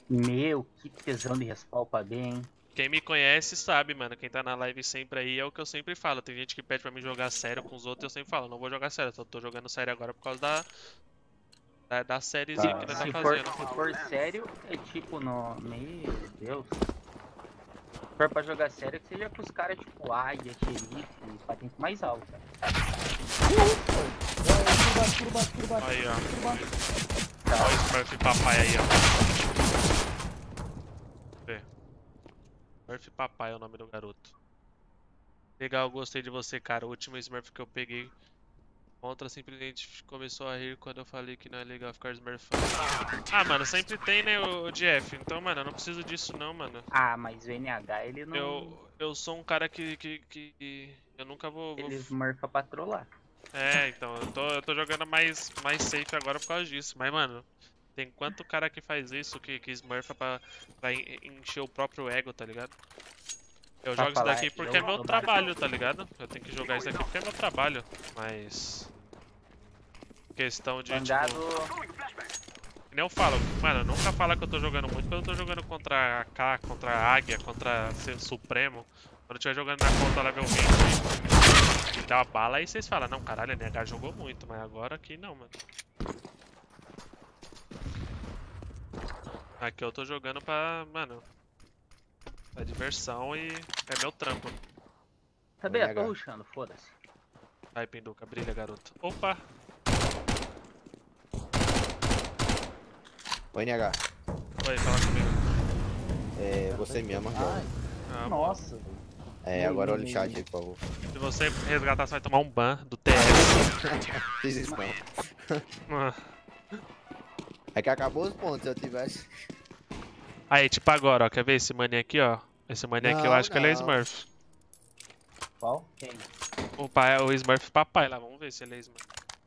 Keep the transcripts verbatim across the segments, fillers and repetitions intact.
Meu, que tesão de respawn pra bem, hein? Quem me conhece sabe, mano. Quem tá na live sempre aí é o que eu sempre falo. Tem gente que pede pra mim jogar sério com os outros, eu sempre falo, não vou jogar sério. Só tô jogando sério agora por causa da, da, da sériezinha Tá. que nós tá Se for, fazendo. se for sério, é tipo no... Meu Deus. Se for pra jogar sério, que seja com os caras tipo Águia, Xerife, patente mais alta. Tudo baixo, tudo baixo, Aí, ó. tudo baixo. Olha o Smurf papai aí, ó. Vê. Smurf papai é o nome do garoto. Legal, gostei de você, cara. O último Smurf que eu peguei contra simplesmente começou a rir quando eu falei que não é legal ficar smurfando. Ah, mano, sempre tem, né, o Jeff. Então, mano, eu não preciso disso não, mano. Ah, mas o N H ele não... Eu, eu sou um cara que, que, que eu nunca vou... vou... Ele smurfa pra trollar. É, então, eu tô, eu tô jogando mais, mais safe agora por causa disso. Mas, mano, tem quanto cara que faz isso, que, que smurfa pra, pra encher o próprio ego, tá ligado? Eu Pra jogo isso falar, daqui porque eu é meu tô trabalho, tá ligado? Eu tenho que jogar isso daqui porque é meu trabalho. Mas... Questão de, Mangado... tipo... Nem eu falo, mano, nunca fala que eu tô jogando muito, porque eu tô jogando contra a K, contra a Águia, contra o Supremo. Quando eu estiver jogando na conta level vinte, dá uma bala, aí vocês falam, não, caralho, a N H jogou muito, mas agora aqui não, mano. Aqui eu tô jogando pra, mano, pra diversão e é meu trampo. Também, eu tô rushando, foda-se. Aí, Pinduca, brilha, garoto. Opa! Oi, N H. Oi, fala comigo. É, você mesmo, Ai, Ah, nossa, velho. É, agora olha o chat aí, por favor. se você resgatar, você vai tomar um ban do T S. Fiz isso não. Ah. É que acabou os pontos, se eu tivesse. Aí, tipo agora, ó, quer ver esse maninho aqui, ó? Esse maninho aqui eu Não, acho que ele é não. Smurf. Qual? Quem? O pai é o Smurf papai lá, vamos ver se ele é Smurf.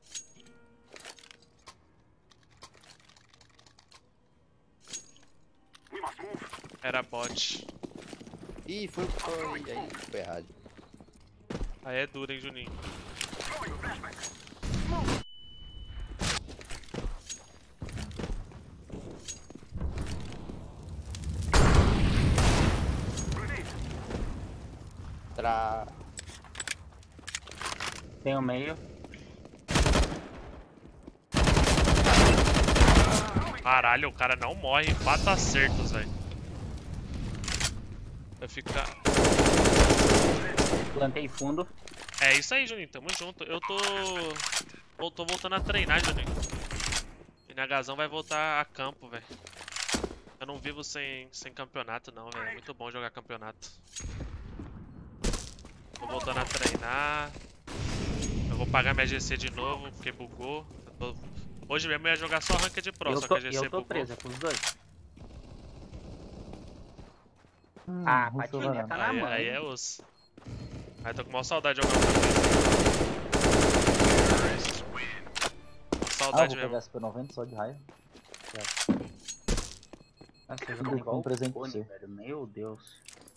Era bot. Ih, foi, foi, aí foi errado. Aí é duro, hein, Juninho? Tra... Tem o meio. Caralho, o cara não morre em quatro acertos, velho. Vai ficar... Plantei fundo. É isso aí, Juninho, tamo junto. Eu tô... Eu tô voltando a treinar, Juninho. NHzão vai voltar a campo, velho. Eu não vivo sem, sem campeonato, não, velho. É muito bom jogar campeonato. Tô voltando a treinar. Eu vou pagar minha G C de novo, porque bugou. Eu tô... Hoje mesmo eu ia jogar só Ranked Pro, Eu só tô, que a G C eu tô bugou. preso, é com os dois. Hum, Ah, rushou patinha varanda. tá na Aí, mão. aí hein? é osso. Aí tô com maior saudade de jogar outra vez. Ah, eu Saudade vou pegar mesmo. S P noventa só de raiva. Nossa, eu Pinduca, joguei igual um o presente pra Cone, você. velho. Meu Deus.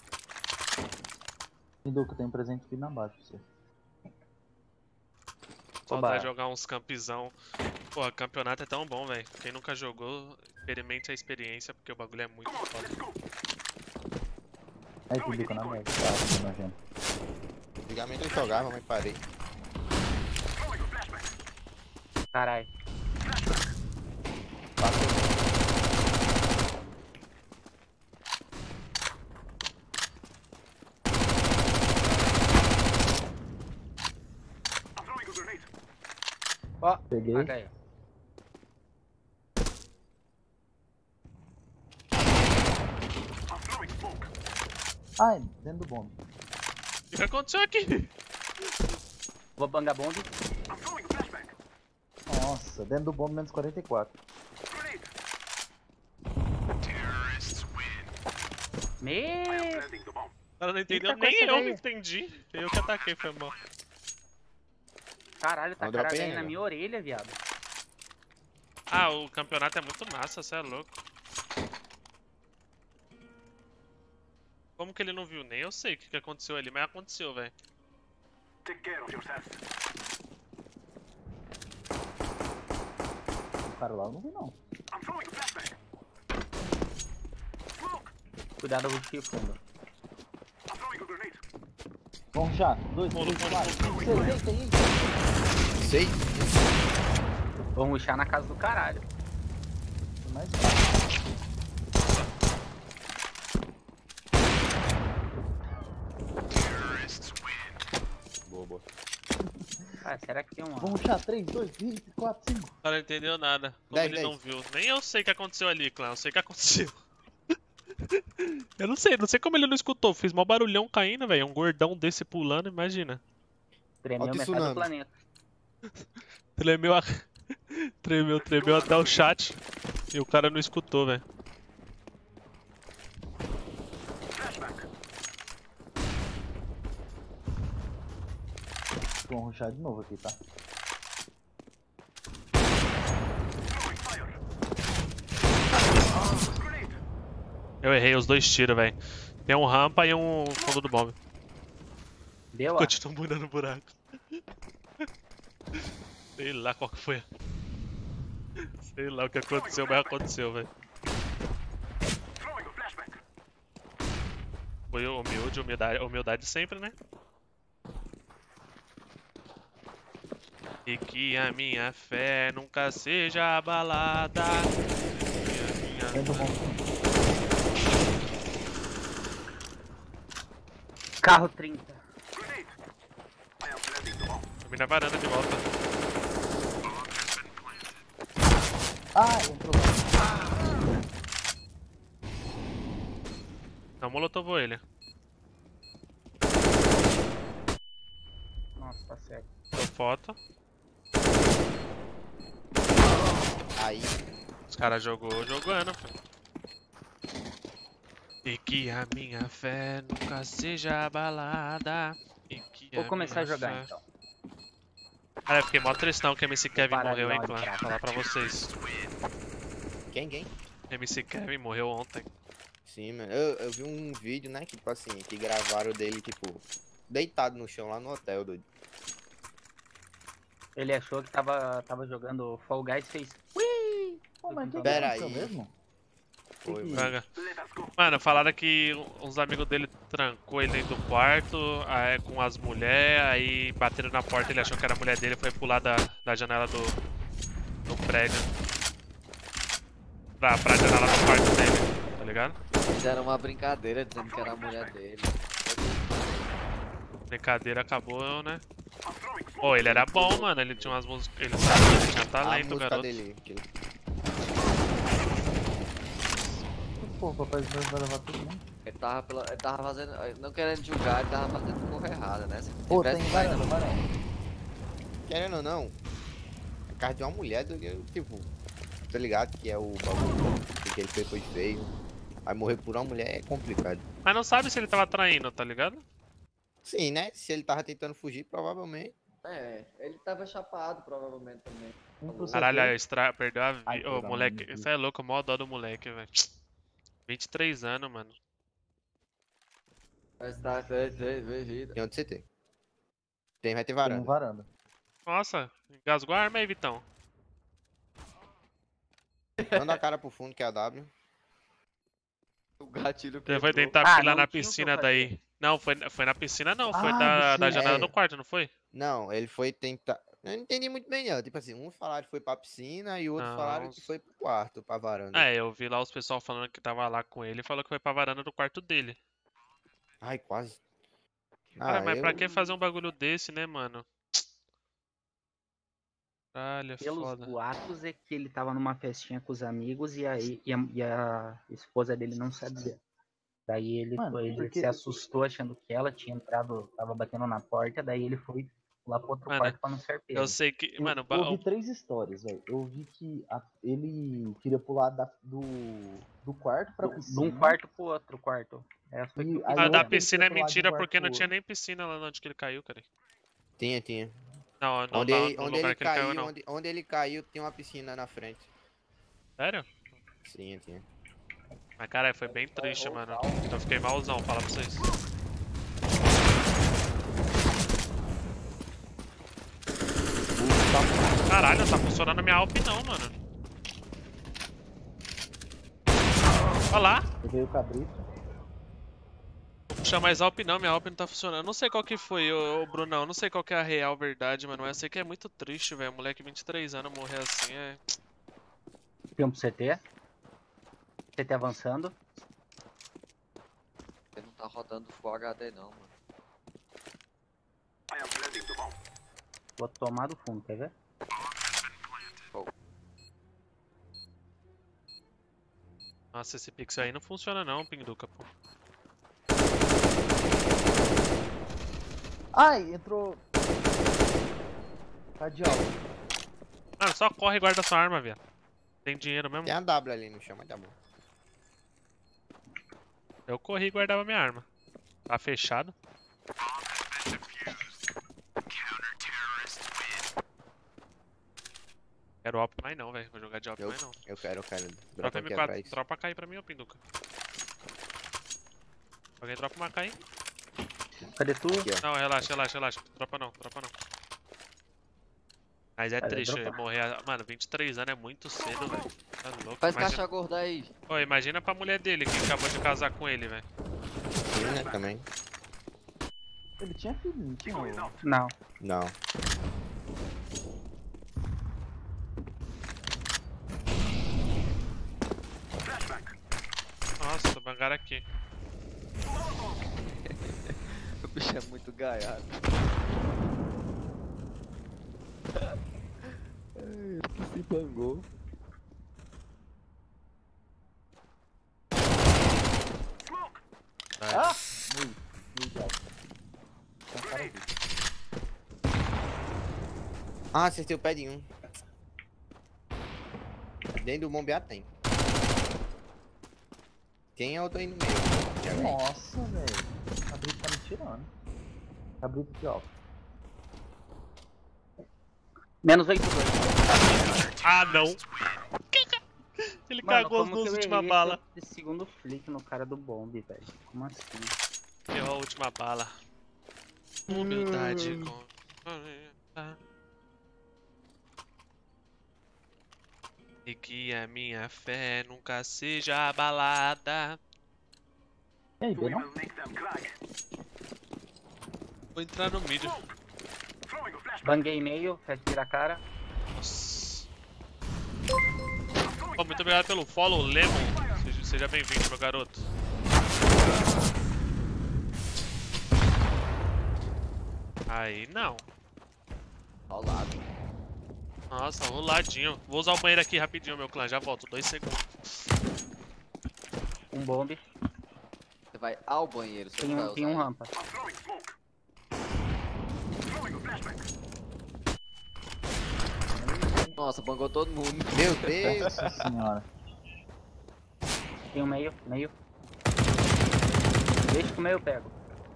Pinduca, tem um presente aqui na base pra você. Saudade de jogar uns campzão. Pô, campeonato é tão bom, velho. Quem nunca jogou, experimente a experiência, porque o bagulho é muito foda. Aí, Pinduca, na base. Tá, tô nojento. Antigamente eu jogava, mas parei. Caralho. Ó, Peguei. paga aí. Ai, dentro do bombe. O que aconteceu aqui? Vou bangar bomb. Nossa, dentro do bombe menos quarenta e quatro. Meu. O cara não entendeu, Eita, nem coisa eu aí. me entendi. Eu que ataquei, foi mal. Caralho, tá Não dropei caralho aí na ainda. minha orelha, viado. Ah, o campeonato é muito massa, cê é louco. Como que ele não viu? Nem eu sei o que, que aconteceu ali, mas aconteceu, velho. O cara lá eu não vi não. cuidado do rush fundo. Vamos rushar. Dois, Fundo, três, fundo, quatro, fundo, cinco, seis, eita, eita. Sei. Vamos rushar na casa do caralho. Tem mais um. Boa, boa. Ah, será que tem uma... Vamos rushar. três, dois, quatro, cinco. O cara não entendeu nada. Como dez, ele dez. não viu. Nem eu sei o que aconteceu ali, clã. Eu sei o que aconteceu. Eu não sei, não sei como ele não escutou. Fiz mó barulhão caindo, velho. Um gordão desse pulando, imagina. Tremeu Alto metade do tsunami. planeta. Tremeu, a... tremeu, tremeu até o chat. E o cara não escutou, velho. Vamos rushar de novo aqui, tá? Eu errei os dois tiros, velho. Tem um rampa e um fundo do bomb. Deu, ó. Continua mudando o buraco. Sei lá qual que foi. Sei lá o que aconteceu, mas aconteceu, velho. Foi humilde, humildade, humildade sempre, né? E que a minha fé nunca seja abalada. Que a minha Dentro do fé... bom. Carro trinta. Subi na varanda de volta. Ah, entrou lá. Não molotovou ele. Nossa, tá certo. Deu foto. Aí. Os caras jogou jogando, filho. E que a minha fé nunca seja abalada. E que Vou a começar a minha jogar fé... então. Cara, eu fiquei mó tristão que M C Kevin parar morreu, de hein, dar clã. uma Vou entrada. falar pra vocês. Quem, quem? M C Kevin morreu ontem. Sim, mano. Eu, eu vi um vídeo, né, que, tipo assim, que gravaram dele, tipo, deitado no chão lá no hotel, doido. Ele achou que tava, tava jogando Fall Guys, fez... Ui! Pô, mas quem Pera que aconteceu aí. mesmo? Foi, que- mano. Pega. Mano, falaram que uns amigos dele trancou ele dentro do quarto aí, com as mulheres, aí bateram na porta, ele achou que era a mulher dele e foi pular da, da janela do, do prédio. Pra, pra janela do quarto dele, tá ligado? Fizeram uma brincadeira dizendo que era a mulher dele. Brincadeira acabou, né? Pô, ele era bom, mano, ele tinha umas músicas, ele sabia, ele tinha A talento, música garoto. dele. Que... Pô, o papai vai vai levar tudo, né? Ele tava, pela, ele tava fazendo. Não querendo julgar, ele tava fazendo coisa errada, né? Se Pô, tivesse tem saído- varanda, varanda. Querendo ou não, a casa de uma mulher, do que, tipo, tá ligado? Que é o bagulho que ele fez foi feio. Aí morrer por uma mulher é complicado. Mas não sabe se ele tava traindo, tá ligado? Sim, né? Se ele tava tentando fugir, provavelmente. É, ele tava chapado provavelmente também. Um pro Caralho, C T. aí, estra... perdeu a Ai, vida. Ô, pelo moleque, amor de isso é louco, mó dó do moleque, velho. vinte e três anos, mano. Mas tá, fez, fez, fez vida. Tem onde C T. Tem, vai ter Tem um varanda. varanda. Nossa, engasgou a arma aí, Vitão. Manda a cara pro fundo que é a W. O gatilho Ele foi quebrou. tentar Ah, pilar não na tinha o que eu piscina fazer. daí. Não, foi, foi na piscina não, foi Ah, da, da você- janela é. do quarto, não foi? Não, ele foi tentar. Eu não entendi muito bem, não. Tipo assim, um falaram que foi pra piscina e outros Não, falaram que os- foi pro quarto, pra varanda. É, eu vi lá os pessoal falando que tava lá com ele e falou que foi pra varanda do quarto dele. Ai, quase. Cara, Ah, mas pra eu- que fazer um bagulho desse, né, mano? Caralho, é Pelos foda. boatos é que ele tava numa festinha com os amigos e, aí, e, a, e a esposa dele não sabia. Daí ele, Mano, foi, ele porque- se assustou achando que ela tinha entrado, tava batendo na porta, daí ele foi lá pro outro Mano, quarto pra não ser pego. Eu sei que, Eu, mano, eu ba- ouvi três histórias, velho. Eu ouvi que a- ele queria pular da- do, do quarto pra De piscina. um quarto pro outro quarto. Essa foi E que eu aí a fiz, da outra né? piscina é pular de um mentira quarto porque não pro tinha outro. nem piscina lá onde que ele caiu, cara. Tinha, tinha. Não, não, Onde, não, ele, no onde lugar ele que ele caiu, caiu, não. onde, onde ele caiu, tinha uma piscina na frente. Sério? Sim, tinha. Mas, caralho, foi bem triste, mano. Eu fiquei malzão, falar pra vocês. Caralho, não tá funcionando a minha Alp não, mano. Olha lá. Veio o cabrito. Puxa, mas a Alp não, minha Alp não tá funcionando. Eu não sei qual que foi, ô, ô Brunão. Eu não sei qual que é a real verdade, mano. Eu sei que é muito triste, velho. Moleque de vinte e três anos morrer assim é. Tem um pro C T. C T avançando. Ele não tá rodando Full H D não, mano. Vou tomar do fundo, quer ver? Nossa, esse pixel aí não funciona não, Pinduca, pô. Ai, entrou. Radial. Mano, só corre e guarda sua arma, velho. Tem dinheiro mesmo? Tem a W ali no chão, mas tá bom. Eu corri e guardava minha arma. Tá fechado. Quero op mais não, velho. Vou jogar de op Eu, mais não. eu quero, eu quero. Troca Dropa aqui M quatro, atrás. dropa cair pra mim, ô Pinduca. Alguém dropa uma cair? Cadê tu? Aqui, ó. Não, relaxa, relaxa, relaxa. Dropa não, dropa não. Mas é Cara, triste dropa. morrer. a- Mano, vinte e três anos é muito cedo, velho. Tá louco. Faz Imagina... caixa gorda aí. Ô, imagina pra mulher dele que acabou de casar com ele, velho. Sim, né, também. Ele tinha filho, não tinha? ô? Não. Não. Nossa, bangaram aqui. O bicho é muito gaiado. Ele que se bangou. Ah! Meio, meio de alto. Tem um cara aqui. Ah, acertei o pé de um. Dentro do bombear tem. Tem outro aí no meio. Já vi. Nossa, velho. Cabrito tá me tirando. Cabrito aqui, ó. Menos oito dois. Ah, não! Ele Mano, cagou as como duas que eu últimas errei balas. esse, esse segundo flick no cara do bombe, velho? Como assim? Errou a última bala. Humildade com. E que a minha fé nunca seja abalada. E aí, B não? Vou entrar no mid. Banguei meio, fez virar a cara. Nossa. Pô, muito obrigado pelo follow, Lemon. Seja, seja bem-vindo, meu garoto. Aí não. Ao lado. Nossa, roladinho. Vou usar o banheiro aqui rapidinho, meu clã. Já volto, dois segundos. Um bombe. Você vai ao banheiro, você Tem não vai um, usar. tem um ele. rampa. Nossa, bangou todo mundo. Meu Deus. Nossa senhora. Tem um meio, meio. Deixa que o meio eu pego.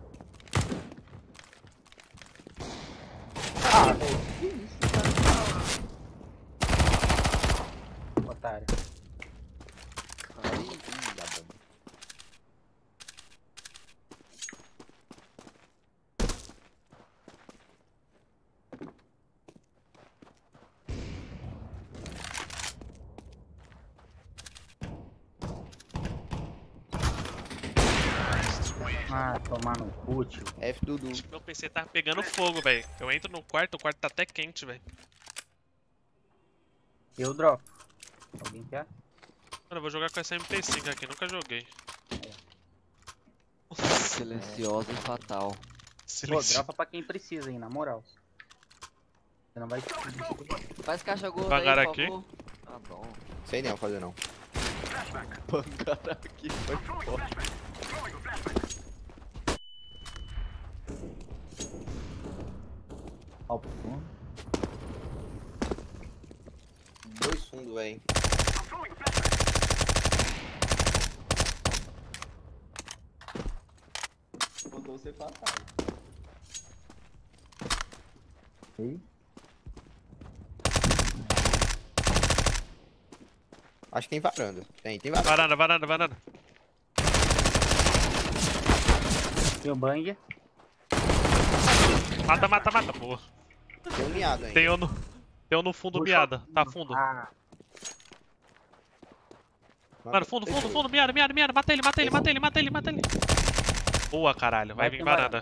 Ah, velho. Que isso, cara? Otário. Aí, ih, da bomba. Ah, tomar no cu, tio. F Dudu. Acho que meu P C tá pegando fogo, velho. Eu entro no quarto, o quarto tá até quente, velho. Eu dropo. Alguém quer? Mano, eu vou jogar com essa M P cinco aqui, nunca joguei. Silenciosa e fatal. Pô, Silêncio. dropa pra quem precisa, hein, na moral. Você não vai... Faz caixa gorda Bangar aí, por aqui. favor. Ah, bom. Sei não fazer não. Bangar aqui foi foda. Ó, pro fundo. Dois fundos, velho. Faltou você fatal. Ei. Acho que tem varanda. Tem, tem varanda. Varanda, varanda, varanda. Tem o bang. Mata, mata, mata. Boa. Tem um miado ainda. Tem um no, tem um no fundo, miada. Tá fundo. Ah, Mano, fundo, fundo, fundo, miada, miada, miada. Mata ele, mata ele, mata ele, mata ele, mata ele. Boa, caralho. Vai Vai vir ter varanda.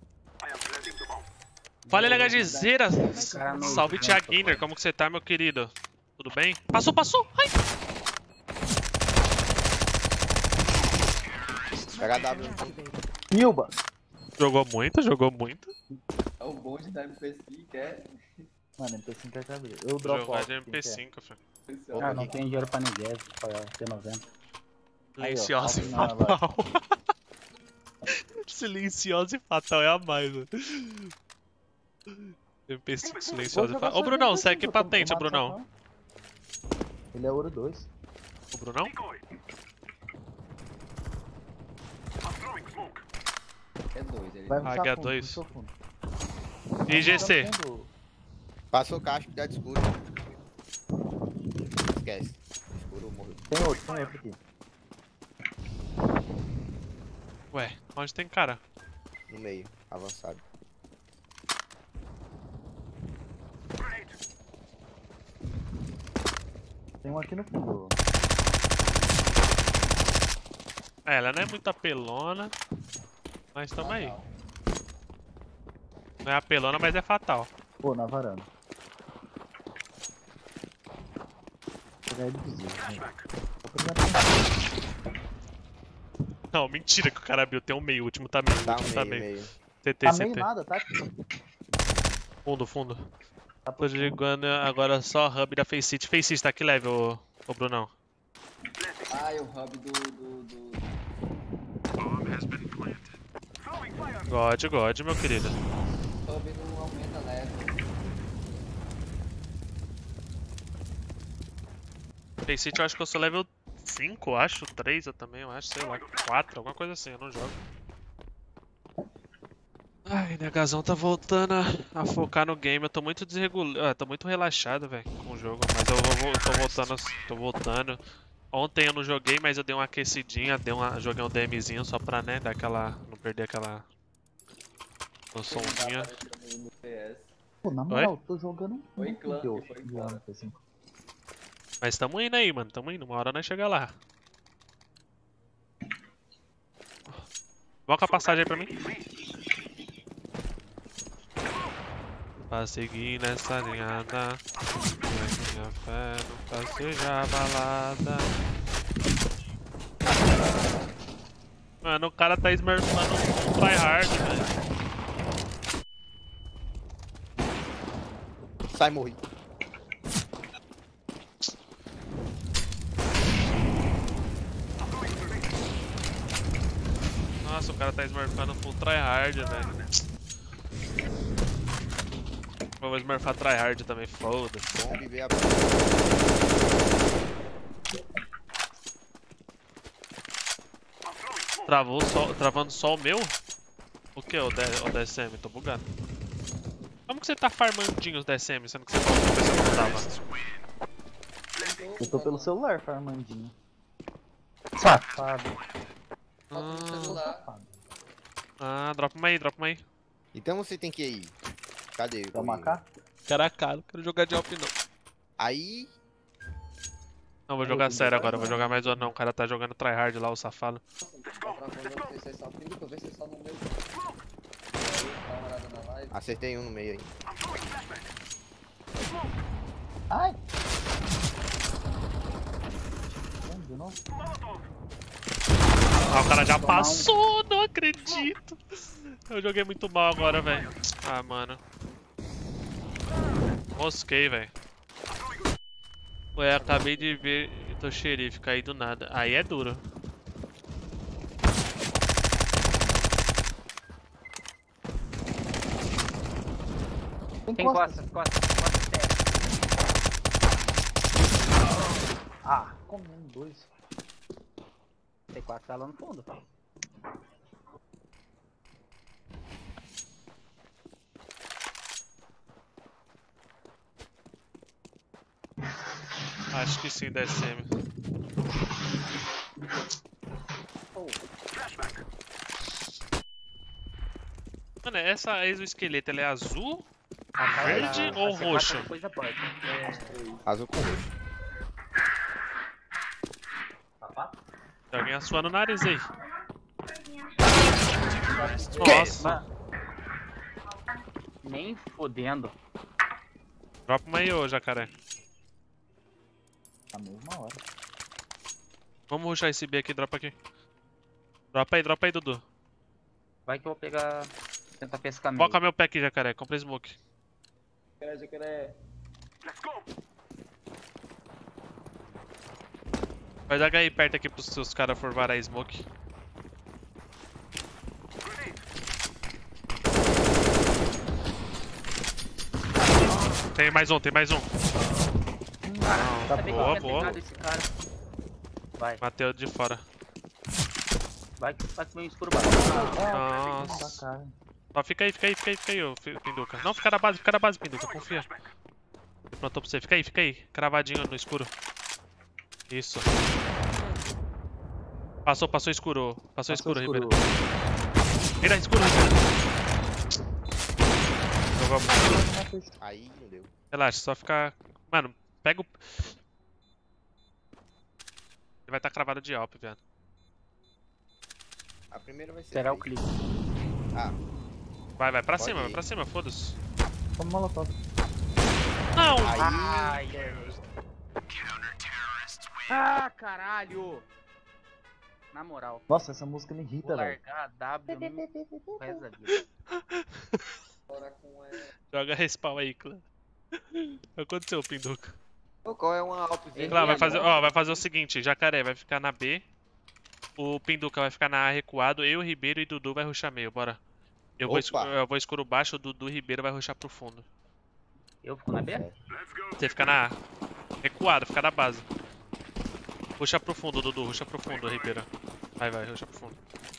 Fala, LHGzeira. Cara, no Salve, canto, Thiaguiner. Como que você tá, meu querido? Tudo bem? Passou, passou. Ai. Pega a W. Pilba! Jogou muito, jogou muito. É o bom de dar M P cinco, é. Mano, M P cinco é cabeça. Eu dropo Jogar off, de quem M P quer. cinco, filho. Ah, não tenho dinheiro pra ninguém, foi a T noventa. Aí, ó, Silenciosa e assim, na fatal. Silenciosa e fatal é a mais, mano. M P cinco silenciosa e Vou jogar fatal. Ô, só Brunão, M P cinco, segue que eu patente, tô- ô, eu mato Brunão. safão. Ele é ouro dois. Ô, Brunão? É dois, ele. Vai puxar H fundo, dois. puxou fundo. I G C. Tá no fundo. Passou caixa, cuidado escuro. Esquece. Escuro morreu. Tem outro, tem outro aqui. Ué, onde tem cara? No meio, avançado. Tem um aqui no fundo. É, ela não é muito apelona. Mas tamo aí. Não é apelona, mas é fatal. Pô, na varanda. Vou pegar ele de zero, né? Vou pegar Não, mentira que o cara abriu. Tem um meio, o último tá meio. O Tá último no tá meio, meio. meio. C T, Tá meio C T. nada, tá aqui. Fundo, fundo. Tá Tô por fundo. jogando agora só hub da Face City. Face City tá que level, ô, ô Brunão? Ah, e o hub do. do, do... God, God, meu querido. O hub não aumenta level. Face City eu acho que eu sou level cinco, acho. três eu também, eu acho, sei lá. quatro, alguma coisa assim, eu não jogo. Ai, negazão tá voltando a, a focar no game. Eu tô muito desregulado, ah, tô muito relaxado, velho, com o jogo. Mas eu vou, vou- tô voltando, tô voltando. Ontem eu não joguei, mas eu dei uma aquecidinha, dei uma, joguei um DMzinho só pra, né, dar aquela, não perder aquela noçãozinha. No P S. Pô, na moral, tô jogando Foi muito clã, Deus, foi de clã. M P cinco. Mas tamo indo aí, mano, tamo indo, uma hora nós chega lá. Volta a passagem aí pra mim. Pra seguir nessa linhada, minha fé nunca seja abalada. Mano, o cara tá smurfando um tryhard, velho. Sai, morri. Nossa, o cara tá smurfando full tryhard, velho. Vou smurfar tryhard também, foda-se. Bom viver a. Travou só, travando só o meu? O que, o, D, o D S M? Tô bugado. Como que você tá farmandinho os D S M, sendo que você falou que você não tava? Eu tô pelo celular, farmandinho. Safado. Ah, Safado. ah, dropa uma aí, dropa uma aí. Então você tem que ir. Cadê? Quer uma K? Caraca, não quero jogar de Alp não. Aí. Não, vou Aí, jogar eu sério vou agora, vou jogar. jogar mais ou não. O cara tá jogando tryhard lá, o safado. Tá travando o P C só. Felipe, vê se só no meio. Dá uma olhada na live. Acertei um no meio aí. Ai! Vamos de novo? Ah, o cara já passou, não acredito. Eu joguei muito mal agora, velho. Ah, mano. Mosquei, velho. Ué, acabei de ver, tô xerife, caí do nada. Aí é duro. Tem Tem costas. costas, costas, costas, sério. Ah, comendo dois. T quatro tá lá no fundo. Acho que sim, D S M. Mano, essa exoesqueleto, ela é azul? Verde A- a ou C quatro roxa? Depois da porta. Azul com roxo. Sapato? Tem alguém assoando o nariz aí. Nossa. Mano, nem fodendo. Dropa uma aí, ô jacaré. A mesma hora. Vamos rushar esse B aqui, dropa aqui. Dropa aí, dropa aí, Dudu. Vai que eu vou pegar. Tentar pescar meio. Foca meu pé aqui, jacaré. Comprei smoke. Jacaré, jacaré. Faz H I perto aqui pros seus caras for varar smoke. Tem mais um, tem mais um. Cara, Tá sabia que boa, eu tinha boa. pegado esse cara. Vai, Matei de fora. vai que vai comer um escuro baixo. Nossa. Cara. Ó, fica aí, fica aí, fica aí, fica aí, ô fi- Pinduca. Não, fica na base, fica na base, Pinduca, confia. Pronto pra você, fica aí, fica aí. Cravadinho no escuro. Isso. Passou, passou escuro. Passou escuro, Ribeiro. Vira escuro, Ribeiro. Jogou muito. Aí não deu. Relaxa, só ficar. Mano, pega o. Ele vai estar cravado de Alp, velho. A primeira vai ser. Será o fake. clipe. Ah, Vai, vai, pra Pode cima, ir. vai pra cima, foda-se. Toma molotov. Não! aí. Ai, ai. Ah, caralho! Na moral, Nossa, essa música me vou irrita, velho. largar a W no resto da vida. Bora com ela. Joga respawn aí, clã. O que aconteceu, Pinduca? Ô, qual é uma Alp verde? Clã, vai fazer, agora? ó, vai fazer o seguinte, Jacaré vai ficar na B. O Pinduca vai ficar na A recuado, eu, Ribeiro e Dudu vai rushar meio, bora. Eu vou, escu- Opa. eu vou escuro baixo, o Dudu e Ribeiro vai rushar pro fundo. Eu fico na B? Você fica na A. Recuado, fica na base. Ruxa pro fundo, Dudu, ruxa pro fundo, Ribeiro. Vai, vai, ruxa pro fundo.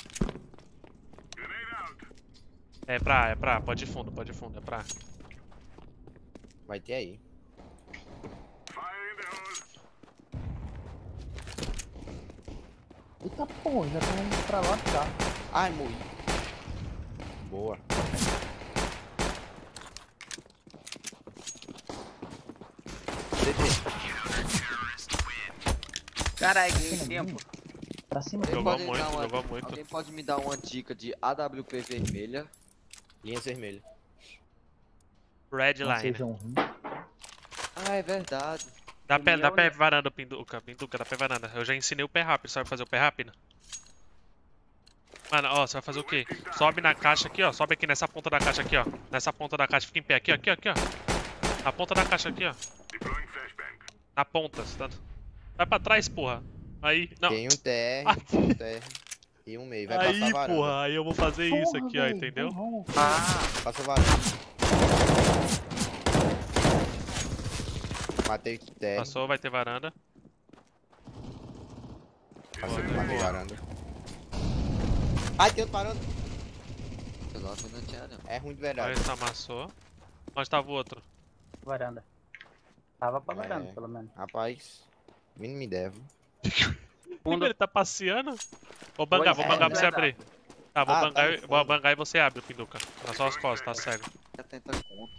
É pra A, é pra A, pode ir fundo, pode ir fundo, é pra A. Vai ter aí. Eita porra, já tá indo pra lá, tá. Ai, morri. Boa. C T. Caralho, ganhei tempo. Pra cima. Alguém Jogou pode muito, dar uma- jogou muito. Alguém pode me dar uma dica de A W P vermelha? Linha vermelha. Red Não line. sejam ruins. Ah, é verdade. Dá pé, dá União pé nesse- varanda, Pinduca, Pinduca, dá pé varanda. Eu já ensinei o pé rápido, sabe fazer o pé rápido? Mano, ó, você vai fazer o quê? Sobe na caixa aqui, ó. Sobe aqui nessa ponta da caixa aqui, ó. Nessa ponta da caixa, fica em pé aqui, ó, aqui, ó, aqui, ó. Na ponta da caixa aqui, ó. Na ponta, tá? Vai pra trás, porra. Aí, não. Tem um T R, Aqui. um T R e um meio. Vai Aí, passar a varanda. porra, aí eu vou fazer isso Porra, aqui, ó, velho, entendeu? burrão. Ah, Passa a varanda. Matei o T R. Passou, vai ter varanda. Passou, Boa, matei boa. varanda. Ai, tem outro varanda. Eu não, não tinha não. É ruim de Aí verdade. esse amassou. Onde tava o outro? varanda. Tava pra varanda, É. pelo menos. Rapaz, mínimo me deve. Fundo. Ele tá passeando? Vou bangar, Pois vou é, bangar pra você verdade. abrir. Tá, vou Ah, bangar, tá no e- vou fundo. bangar e você abre o Pinduca. Nas suas costas, tá cego. setenta conto.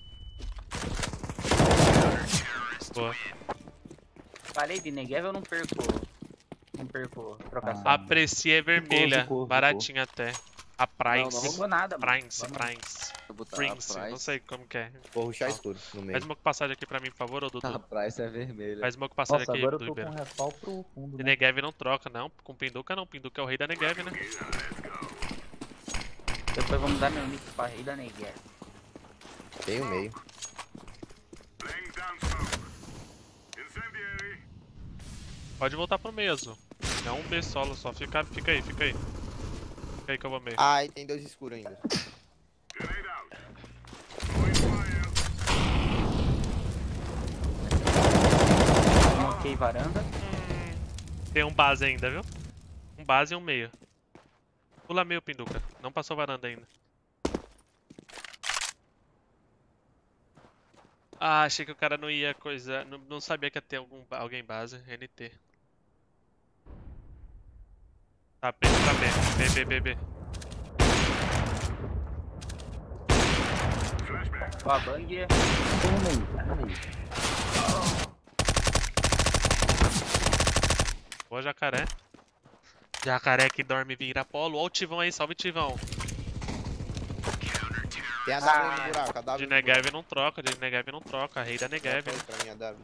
Boa. Falei de Negev, eu não perco. Não perco trocação. Ah. Aprecie é vermelha, ficou, ficou. baratinha até. A Price. Não, Não ficou nada, mano. Prince, Vamos. Prince. Vou botar Prince, a não Price. sei como que é. Vou ruxar escuro no meio. Faz uma passagem aqui pra mim, por favor, ô Dudu. A Price é vermelha. Faz uma passagem Nossa, aqui agora eu do tô com Ribeiro. um respaldo pro fundo, E né? Negev não troca, não. Com Pinduca não. Pinduca é o rei da Negev, né? Depois vamos dar meu nick pra rei da Negev. Tem o meio. Pode voltar pro meio, Azul. É um B solo só. Fica, fica aí, fica aí. Fica aí que eu vou meio. Ai, tem dois escuros ainda. Ok, varanda. Tem um base ainda, viu? Um base e um meio. Pula meio, Pinduca. Não passou varanda ainda. Ah, achei que o cara não ia coisa. Não, não sabia que ia ter algum, alguém base. N T. Tá, B pra B. B, B, B, B. Ó, a bang. Tem no meio, tem no meio. Boa, jacaré. Jacaré que dorme vira polo. Ó o Tivão aí, salve Tivão. Tem a W aí no buraco, a W De no buraco. Negev não troca, de Negev não troca. Rei da Negev. Troca aí pra mim a W.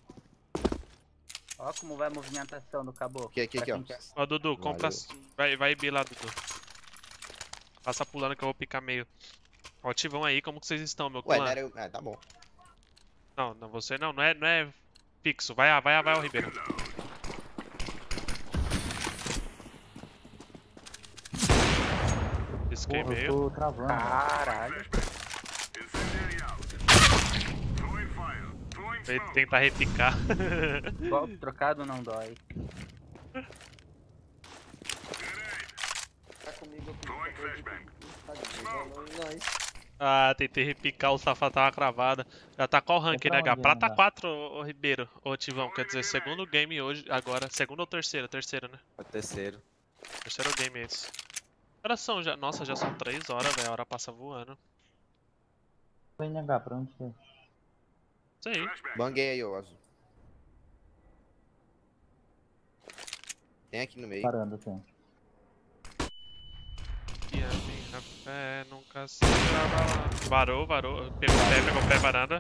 Ó como vai a movimentação do caboclo. Aqui, aqui, Pra aqui, ó. quem quer. Ó, Dudu, compra. Valeu. Vai, vai B lá, Dudu. Passa pulando que eu vou picar meio. Ó, Tivão aí, como que vocês estão, meu Ué, clã? não era eu. Ah, tá bom. Não, não, você não, não é, não é fixo. Vai, ah, vai, ah, vai, o Ribeiro. Pisquei Porra, eu meio. tô travando. velho. Caralho. Vai tentar repicar. Golpe trocado não dói. Tá comigo aqui. Tá de valor em nós. Ah, tentei repicar, o safado tava cravada. Já tá qual rank, Comprar né, H? onde, Prata né? quatro, ô, ô Ribeiro. Ô, Tivão, quer dizer, segundo game hoje, agora. Segundo ou terceiro? Terceiro, né? O terceiro. Terceiro game esse. Horas são já. Nossa, já são três horas, velho. A hora passa voando. Foi N H, pra onde que é? Isso aí. Banguei aí, ô azul. Tem aqui no meio. Parando, tem. E a minha fé nunca se abala. Varou, varou. Pegou o pé, pegou o pé, varanda.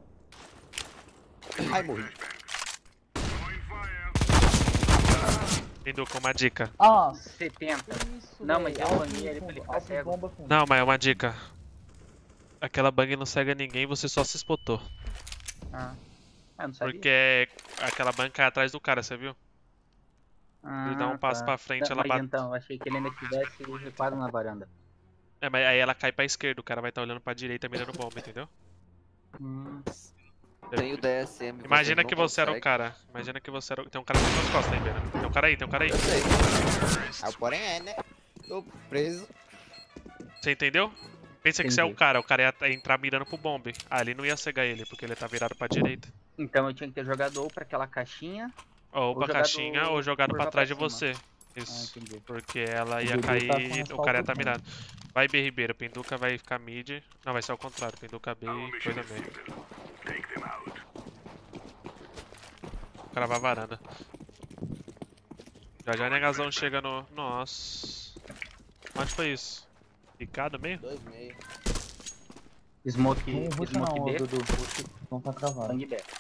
Ai, morri. Indo com uma dica. Ah, setenta. isso, Não, véi. mas eu Alvo banhei ele pra ele fundo, ficar alvo cego. bomba fundo. Não, mas é uma dica. Aquela bang não cega ninguém, você só se espotou. Ah. Ah, eu não sabia. Porque aquela bang cai atrás do cara, você viu? Ele dá um Ah, passo tá. pra frente, Não, ela mas bate. então, eu achei que ele ainda tivesse recuado na varanda. É, mas aí ela cai pra esquerda, o cara vai estar olhando pra direita mirando bomba, entendeu? Hum. Tem o D S M. Imagina vocês que não você era o conseguem. cara. Imagina que você era o... Tem um cara nas suas costas aí, Bena. Tem um cara aí, tem um cara aí. Eu sei. Ah, porém é, né? Tô preso. Você entendeu? Pensa que você é o Entendi. cara, o cara ia ia entrar mirando pro bombe. Ah, ele não ia cegar ele, porque ele tá virado pra direita. Então eu tinha que ter jogado ou pra aquela caixinha. Ou pra jogado- caixinha, ou jogado ou pra jogar trás pra de cima. você. Ah, Isso. entendi. Porque ela ia Dudu tá com cair, o cara ia tá asfalto mirado. Vai B, Ribeiro. Pinduca vai ficar mid. Não, vai ser ao contrário. Pinduca B e coisa meio. O cara vai varanda. Já já negazão chega no... Nossa. Onde foi isso? Picado meio? Dois meio. Smoke, Não ruxa smoke não, B, ô, Dudu. Não tá travado. bang B.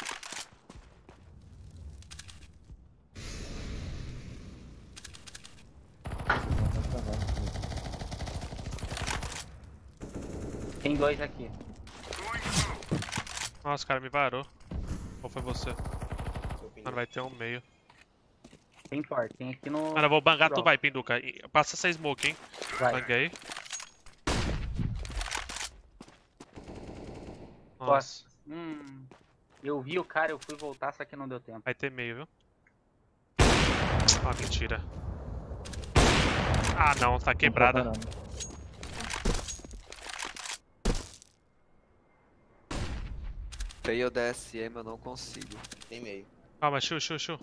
Não tá travado. Tem dois aqui. Nossa, o cara me varou. Ou foi você? Seu Mano, vai ter um meio. Tem forte. Tem aqui no. Mano, eu vou bangar, tu Pronto. vai, Pinduca. E- Passa essa smoke, hein? Vai. Banguei. Nossa, Posso. Hum. Eu vi o cara, eu fui voltar, só que não deu tempo. vai ter meio, viu? Ah, mentira. Ah, não, tá quebrada. Não tá parando. Tem o D S M, eu não consigo. Tem meio. Calma, chu, chu, chu.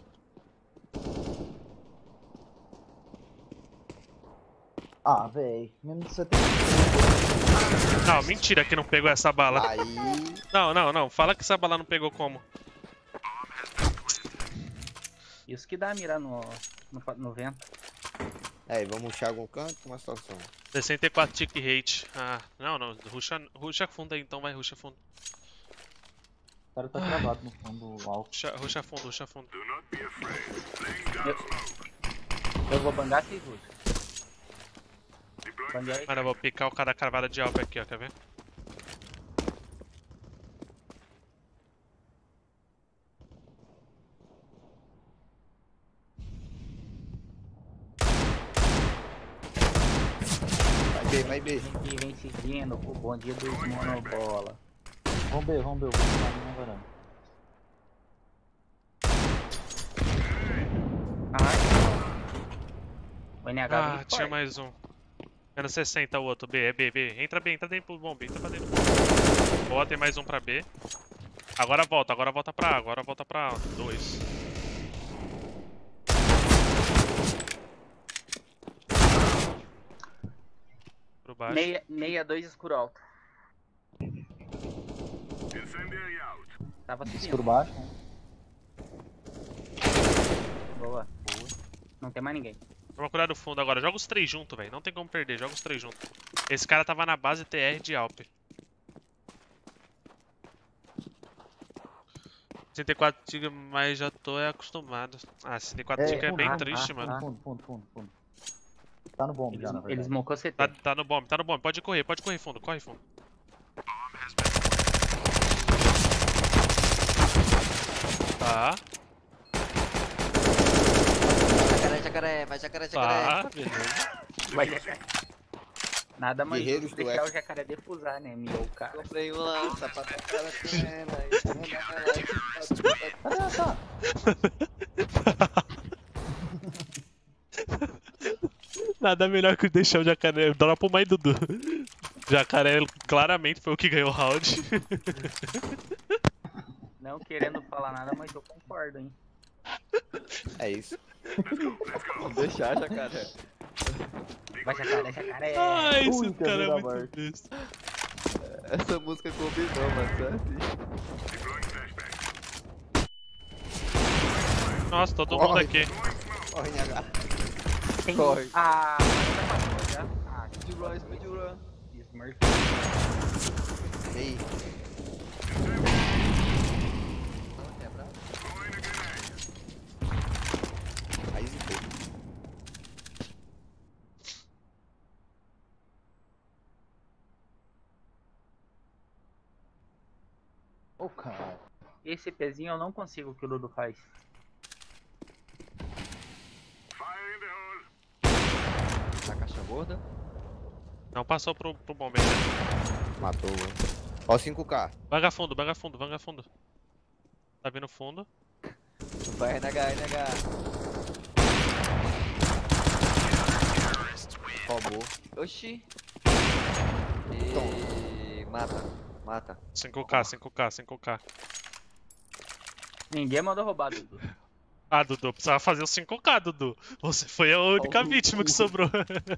Ah, véi. Menos de setenta. Não, mentira que não pegou essa bala. Aí. Não, não, não. Fala que essa bala não pegou como. Isso que dá a mirar no, no, no vento. Aí, vamos puxar algum canto? Como é a situação? sessenta e quatro tick rate. Ah, não, não. Ruxa, ruxa fundo aí então, vai, ruxa fundo. O cara tá travado no fundo alto. Ruxa, ruxa fundo, ruxa fundo. Eu vou bangar sem luz. Banguei. Mano, eu vou picar o cara da cravada de alvo aqui, ó, quer ver? Vai B, vai B. Vem aqui, vem seguindo. O bom dia dos monobola. Vamos ver, vamos ver. Eu vou ficar ali na varanda. Ai. O N H Ah, vem tinha forte. mais um. Menos sessenta o outro. B, é B, B. Entra B, entra dentro pro bombe, entra pra dentro. Boa, tem mais um pra B. Agora volta, agora volta pra A, agora volta pra A. Dois. Por baixo. Meia, meia dois escuro alto. Tava Escuro subindo. baixo, né? Boa. Não tem mais ninguém. Toma cuidado do fundo agora. Joga os três juntos, velho. Não tem como perder, joga os três juntos. Esse cara tava na base T R de Alp. sessenta e quatro gigas, mas já tô é acostumado. Ah, sessenta e quatro gigas é bem ah, triste, ah, mano. ah. Fundo, fundo, fundo, fundo. Tá no bomb Eles, já, na eles verdade. mocou C T. Tá, tá no bomb, tá no bomb. Pode correr, pode correr fundo, corre fundo. Tá, Jacaré, jacaré, vai jacaré, jacaré. tá, beleza. Vai, jacaré. Nada mais Guerreiros justo do deixar F. o jacaré defusar, né? Miou o cara. Comprei um lança pra tocar na cena. Cadê essa? Nada melhor que deixar o jacaré. Dropa o mais Dudu. Jacaré claramente foi o que ganhou o round. Não querendo falar nada, mas eu concordo, hein? É isso. Vou deixar, jacaré. Vai, jacaré, jacaré. Ai, Ui, esse que cara é vida muito morta. besta. Essa música combinou, mano, certo? Nossa, todo Corre. mundo aqui. Corre, N H. Quem- Corre. Ah, mas já passou já. Ah, Speed run, speed run. Smurf. Ei, aí zicou. Ô, cara. Esse pezinho eu não consigo o que o Dudu faz. Na caixa gorda. Não passou pro, pro bomb ainda. Matou, mano. Ó, cinco K. Vanga fundo, vanga fundo, vanga fundo. Tá vindo fundo. Vai, N H, N H. Roubou. Oxi. E... Mata, mata. cinco K, cinco K, cinco K. Ninguém mandou roubar, Dudu. Ah, Dudu, precisava fazer o cinco K, Dudu. Você foi a única Oh, vítima que uh. sobrou.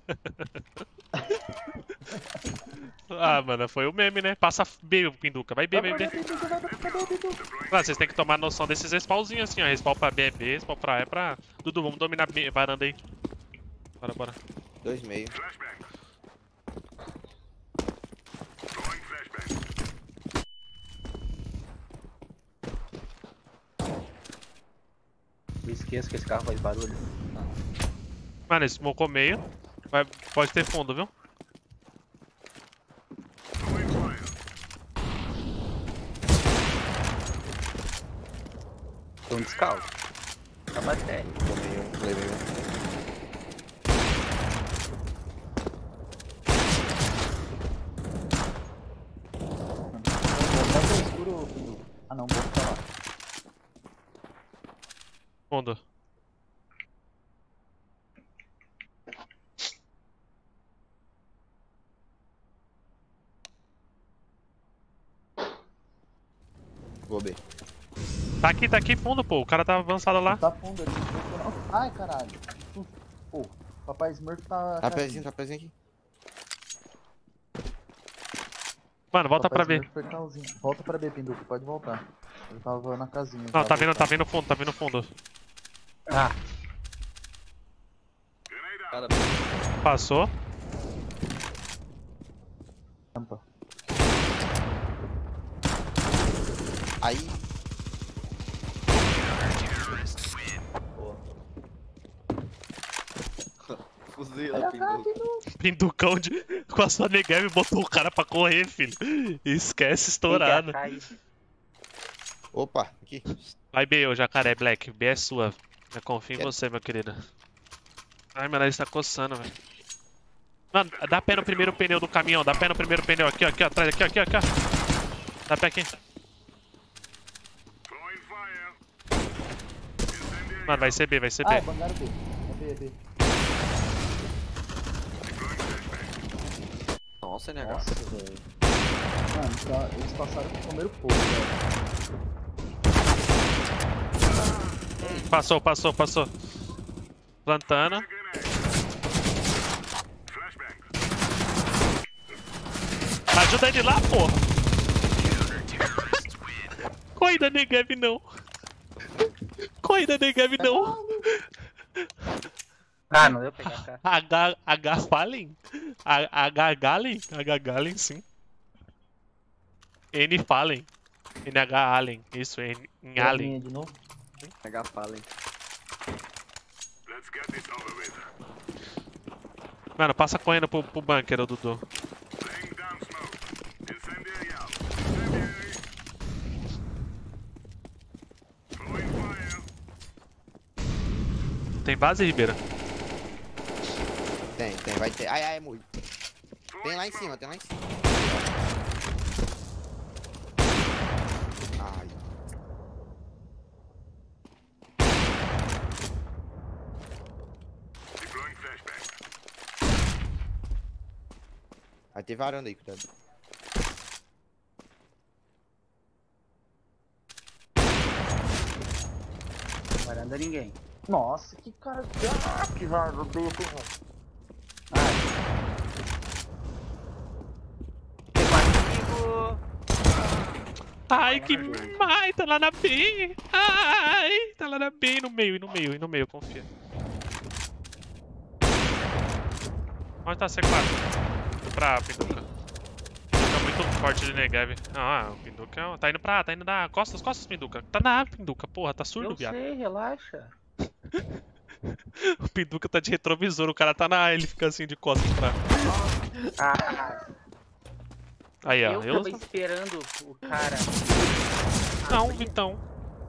Ah, mano, foi o meme, né? Passa B, Pinduca. Vai B, B, B. Ah, vocês têm que tomar noção desses respawnzinhos assim, ó. Respawn pra B é B, respawn pra A é pra A. Dudu, vamos dominar B, varanda aí. Bora, bora. Dois meio. Eu esqueço que esse carro faz barulho. Mano, esse smocou meio. Vai, pode ter fundo, viu? Tô um descalço. Acaba até. Tomei um, levei um. Bota o escuro, Pindu. Ah não, bota pra lá. Fundo. Vou B. Tá aqui, tá aqui fundo, pô. O cara tá avançado lá. Tá fundo ali. Ai, caralho. Pô, papai Smurf tá... Tá pezinho, tá pezinho aqui. Mano, volta pra Papai B. Smurf foi calzinho. Volta pra B, Pinduca, pode voltar. Ele tava na casinha. Não, tá vindo, tá vindo fundo, tá vindo fundo. Ah, Cara, Passou. Tampa. Aí. fuzila, pinduca. Pinducão de... com a sua Negev botou o cara pra correr, filho. Esquece, estourado. tem que achar isso. Opa, aqui. Vai B, ô jacaré, Black. B é sua. Eu confio em Quero. você, meu querido. Ai, meu nariz tá coçando, velho. Mano, dá pé no primeiro pneu do caminhão. Dá pé no primeiro pneu. Aqui, ó, aqui, ó, atrás. Aqui, ó, aqui, ó, aqui, ó. Dá pé aqui. Mano, vai ser B, vai ser Ah, B. é bangaram B. É B, é B. Nossa, N H. Nossa, velho. Mano, tá- eles passaram com o primeiro pouco, velho. Passou, passou, passou. Plantando. Ajuda ele lá, porra. Corrida, Negev, não. Corrida, Negev, não. Ah, não deu pra pegar, cara. H, H Fallen? H Galen? H Galen, sim. N Fallen. N H Allen, isso, em, em Pela Allen. minha de novo. Pegar Fallen. Mano, passa correndo pro, pro bunker, ô Dudu. Tem base, Ribeira? Tem, tem, vai ter. Ai, ai, morri. Tem lá em cima, tem lá em cima. Ai. Vai ter varanda aí, cuidado. Varanda ninguém. Nossa, que cara. Ah, que raro, odeio esse jogo. Comigo. Ai, que... Ai, tá lá na B. Ai, tá lá na B, no meio, e no meio, e no meio, confia. Onde tá C quatro? Pra Pinduca. Pinduca é muito forte de Negev. Ah, o Pinduca é... tá indo pra... tá indo na... Costas, costas, Pinduca. Tá na A, Pinduca, porra, tá surdo, Eu viado. sei, relaxa. O Pinduca tá de retrovisor, o cara tá na A, ele fica assim de costas pra... Ah, Aí, ó. eu Eu... tava esperando o cara. Não, Vitão.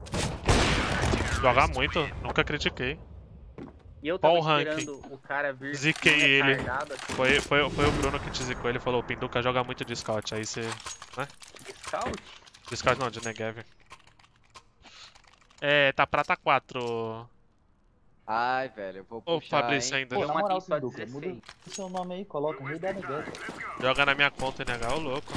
Joga muito, nunca critiquei. E eu tava Qual o ranking? esperando o cara vir. Ziquei ele. retardado, assim, Foi, foi, foi o Bruno que te zicou, ele falou, o Pinduca joga muito de scout, aí você... de scout. De scout não, de Negev. É, tá prata quatro. Ai, velho, eu vou Ô, puxar, Fabrício hein. ainda. Pô, Eu na matei moral, só Pinduca, muda dezesseis. o seu nome aí, coloca Rei da Negueta. Joga na minha conta, N H, ô louco.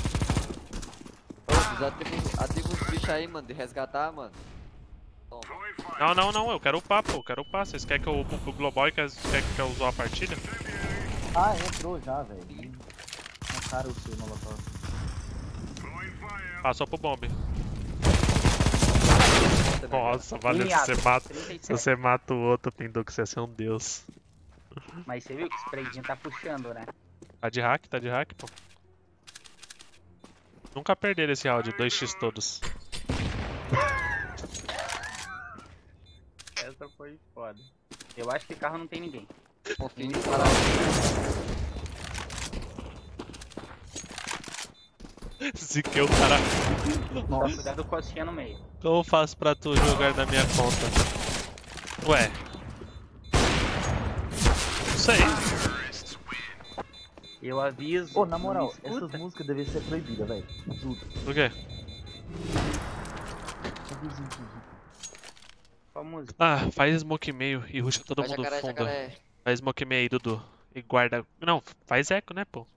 Ô, desativa, ativa os bichos aí, mano, de resgatar, mano. Toma. Não, não, não, eu quero upar, pô, eu quero upar. Vocês querem que eu upe pro Global e quer, quer que eu use a partilha? Ah, entrou já, velho. É caro o seu molotov. Passou pro bombe. Nossa, valeu, se Miado, você mata, trinta e se sete. você mata o outro, Pinduca, você ia ser um deus. Mas você viu que o spraydinho tá puxando, né? Tá de hack, tá de hack, pô. Nunca perderam esse round, dois x todos. Essa foi foda. Eu acho que carro não tem ninguém. Confia em parar. Ziquei o cara. Nossa, cuidado com a cocinha no meio. Como eu faço pra tu jogar na minha conta? Ué. Não sei. Eu aviso. Ô, na não moral, me escuta? essas músicas devem ser proibidas, velho. Juro. Por quê? Aviso de rico. Qual música? Ah, faz smoke meio e rusha todo Vai, mundo jacaré, fundo. jacaré. Faz smoke meio aí, Dudu. E guarda. Não, faz eco, né, pô?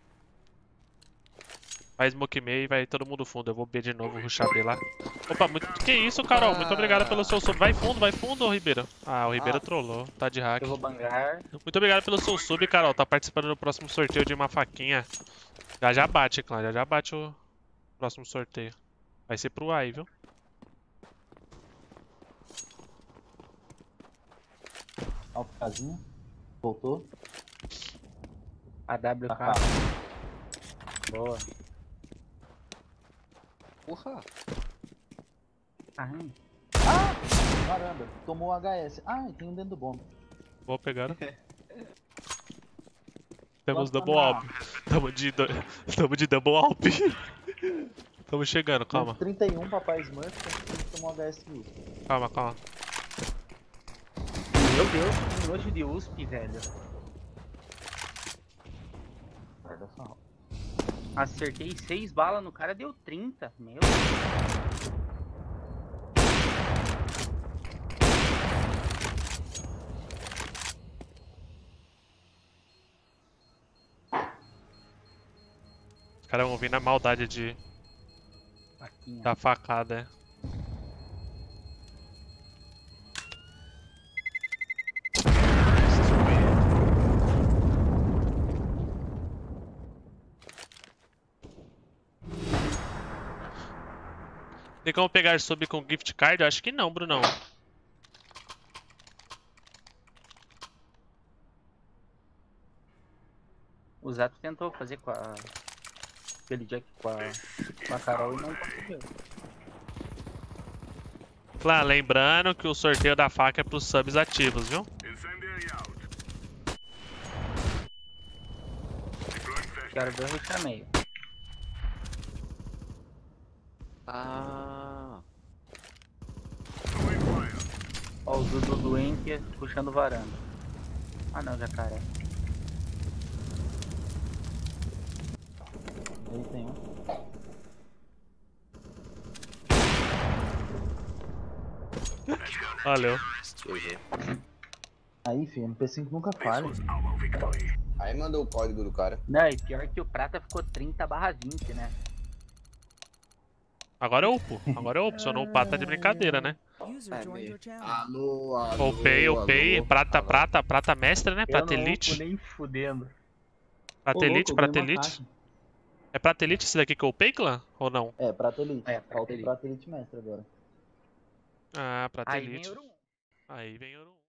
Faz smoke meio e vai todo mundo fundo. Eu vou B de novo, rushar B lá. Opa, muito... que isso, Carol? Muito obrigado pelo seu sub. Vai fundo, vai fundo, Ribeiro. Ah, o Ribeiro Ah. trollou. Tá de hack. Eu vou bangar. Muito obrigado pelo seu sub, Carol. Tá participando do próximo sorteio de uma faquinha. Já já bate, clã. Já já bate o próximo sorteio. Vai ser pro A I, viu? Alfazinho. Voltou. A W K. Tá, tá. Boa. Porra. Ah, hum. Varanda. Tomou H S. Ah, e tem um dentro do bomba. Boa pegada. Temos Lança double na- alp. Tamo de, do... Tamo de double alp. Tamo chegando, calma. trinta e um, papai Smurf, que tomou H S de U S P. Calma, calma. Meu Deus, que nojo de U S P, velho. Guarda só. Acertei seis balas no cara, deu trinta. Meu. Os caras vão vir na maldade de Faquinha. da facada, é. Tem como pegar sub com gift card? Eu acho que não, Brunão. O Zato tentou fazer com a. aquele dia aqui com a, com a Carol e não conseguiu. Clã, lembrando que o sorteio da faca é pros subs ativos, viu? Quero ver o rush meio. Ah. Ó, o Dudu do Enk puxando varanda. Ah não, jacaré. Aí tem um. Valeu. G G. Aí, filho, M P cinco nunca falha. Aí mandou o código do cara. Não, e pior que o prata ficou trinta barra vinte, né? Agora é upo. Agora é upo. Se eu não upar, tá de brincadeira, né? É meio. Alô, alô. Upei, upei. alô, Prata, alô. prata, prata mestre, né? Eu Prata não elite. upo nem fudendo. Prata Ô, elite, louco, eu prata ganhei uma elite. faixa. É prata elite esse daqui que eu upei, clã? Ou não? É, Prata Elite. É, Prata Falta o Elite. Prata Elite mestre agora. Ah, prata Aí vem elite. Ouro um. Aí vem ouro um.